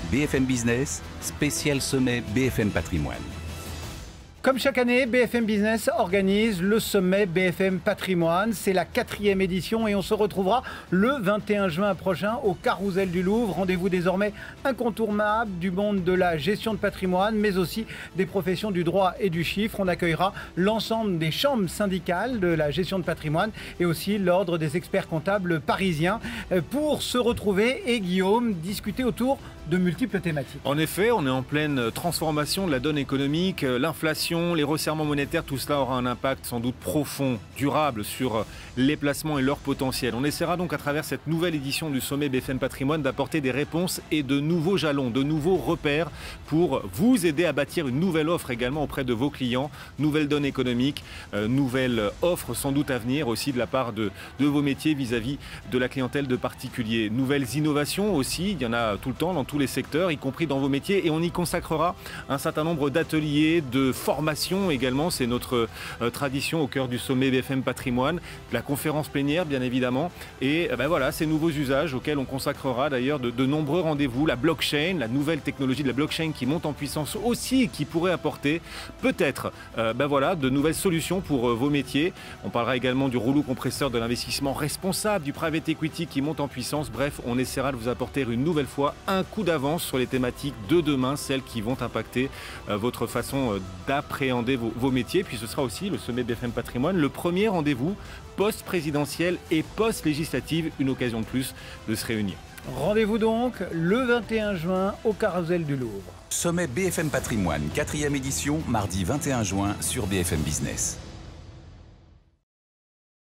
BFM Business, spécial sommet BFM Patrimoine. Comme chaque année, BFM Business organise le sommet BFM Patrimoine. C'est la 4e édition et on se retrouvera le 21 juin prochain au Carrousel du Louvre. Rendez-vous désormais incontournable du monde de la gestion de patrimoine, mais aussi des professions du droit et du chiffre. On accueillera l'ensemble des chambres syndicales de la gestion de patrimoine et aussi l'ordre des experts comptables parisiens pour se retrouver et, Guillaume, discuter autour de multiples thématiques. En effet, on est en pleine transformation de la donne économique, l'inflation, les resserrements monétaires, tout cela aura un impact sans doute profond, durable sur les placements et leur potentiel. On essaiera donc à travers cette nouvelle édition du sommet BFM Patrimoine d'apporter des réponses et de nouveaux jalons, de nouveaux repères pour vous aider à bâtir une nouvelle offre également auprès de vos clients, nouvelle donne économique, nouvelle offre sans doute à venir aussi de la part de vos métiers vis-à-vis de la clientèle de particuliers. Nouvelles innovations aussi, il y en a tout le temps dans tous les secteurs, y compris dans vos métiers, et on y consacrera un certain nombre d'ateliers, de formations également. C'est notre tradition au cœur du sommet BFM Patrimoine, de la conférence plénière bien évidemment, et voilà, ces nouveaux usages auxquels on consacrera d'ailleurs de nombreux rendez-vous. La blockchain, la nouvelle technologie de la blockchain qui monte en puissance aussi et qui pourrait apporter peut-être voilà, de nouvelles solutions pour vos métiers. On parlera également du rouleau compresseur de l'investissement responsable, du private equity qui monte en puissance. Bref, on essaiera de vous apporter une nouvelle fois un coup d'avance sur les thématiques de demain, celles qui vont impacter votre façon d'appréhender vos métiers. Puis ce sera aussi le sommet BFM Patrimoine, le premier rendez-vous post-présidentiel et post-législative, une occasion de plus de se réunir. Rendez-vous donc le 21 juin au Carrousel du Louvre. Sommet BFM Patrimoine, 4e édition, mardi 21 juin sur BFM Business.